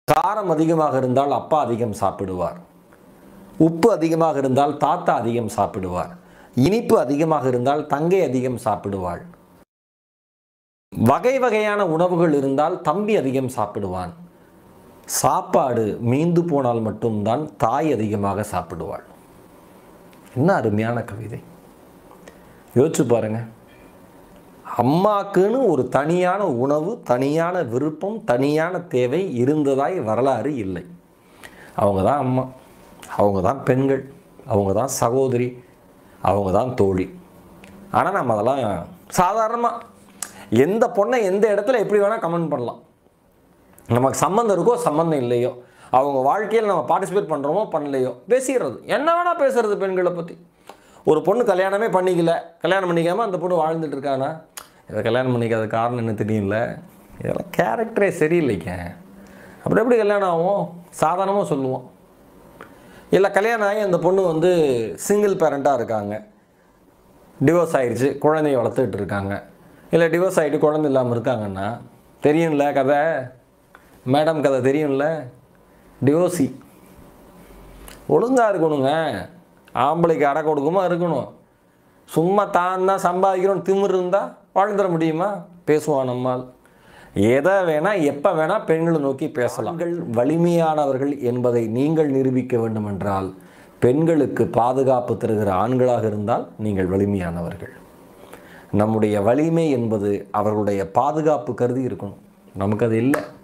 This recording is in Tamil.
காரம் அதிகமாக இருந்தால் அப்பா அதிகம் சாப்பிடுவார். உப்பு அதிகமாக இருந்தால் தாத்தா அதிகம் சாப்பிடுவார். இனிப்பு அதிகமாக இருந்தால் தங்கை அதிகம் சாப்பிடுவாள். வகை வகையான உணவுகள் இருந்தால் தம்பி அதிகம் சாப்பிடுவான். சாப்பாடு மீந்து போனால் மட்டும்தான் தாய் அதிகமாக சாப்பிடுவாள். என்ன அருமையான கவிதை! யோசிச்சு பாருங்க. அம்மாக்குன்னு ஒரு தனியான உணவு, தனியான விருப்பம், தனியான தேவை இருந்ததாய் வரலாறு இல்லை. அவங்க தான் அம்மா, அவங்க தான் பெண்கள், அவங்க தான் சகோதரி, அவங்க தான் தோழி. ஆனால் நம்ம அதெல்லாம் சாதாரணமாக எந்த பொண்ணை எந்த இடத்துல எப்படி வேணால் கமெண்ட் பண்ணலாம். நமக்கு சம்மந்தம் இருக்கோ சம்மந்தம் இல்லையோ, அவங்க வாழ்க்கையில் நம்ம பார்ட்டிசிபேட் பண்ணுறோமோ பண்ணலையோ பேசிடுறது. என்ன வேணால் பேசுறது பெண்களை பற்றி. ஒரு பொண்ணு கல்யாணமே பண்ணிக்கல, கல்யாணம் பண்ணிக்காமல் அந்த பொண்ணு வாழ்ந்துட்டு இருக்கானா, இதை கல்யாணம் பண்ணிக்காத காரணம் என்ன தெரியல, இதெல்லாம் கேரக்டரே சரியில்லைங்க. அப்புறம் எப்படி கல்யாணம் ஆகும்? சாதாரணமாக சொல்லுவோம். இல்லை கல்யாணம் ஆகி அந்த பொண்ணு வந்து சிங்கிள் பேரண்ட்டாக இருக்காங்க, டிவோர்ஸ் ஆகிடுச்சு, குழந்தைய வளர்த்துக்கிட்டு இருக்காங்க. இல்லை டிவோர்ஸ் ஆகிட்டு குழந்தை இல்லாமல் இருக்காங்கன்னா தெரியும்ல கதை, மேடம் கதை தெரியும்ல. டிவோர்ஸி ஒழுங்காக இருக்கணுங்க, ஆம்பளைக்கு அடை கொடுக்குமா இருக்கணும். சும்மா தான் தான் சம்பாதிக்கிறோம் திமிர் இருந்தால் வாழ்ந்துட முடியுமா? பேசுவான் நம்மால். எதை வேணால் எப்போ வேணால் பெண்களை நோக்கி பேசலாம். பெண்கள் வலிமையானவர்கள் என்பதை நீங்கள் நிரூபிக்க வேண்டுமென்றால் பெண்களுக்கு பாதுகாப்பு தருகிற ஆண்களாக இருந்தால் நீங்கள் வலிமையானவர்கள். நம்முடைய வலிமை என்பது அவர்களுடைய பாதுகாப்பு கருதி இருக்கணும். நமக்கு அது இல்லை.